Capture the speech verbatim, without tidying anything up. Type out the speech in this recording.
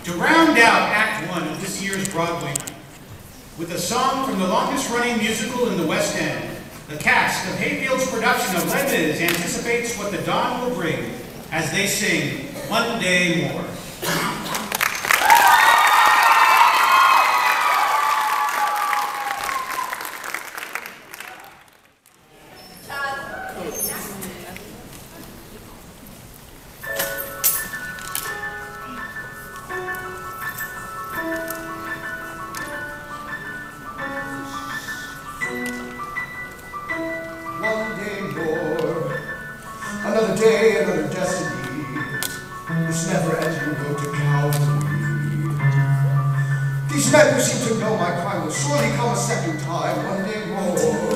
To round out Act One of this year's Broadway night, with a song from the longest-running musical in the West End, the cast of Hayfield's production of Les Mis anticipates what the dawn will bring as they sing One Day More. One day more, another day, another destiny, this never-ending road to Calvary. These men who seem to know my crime will surely come a second time, one day more.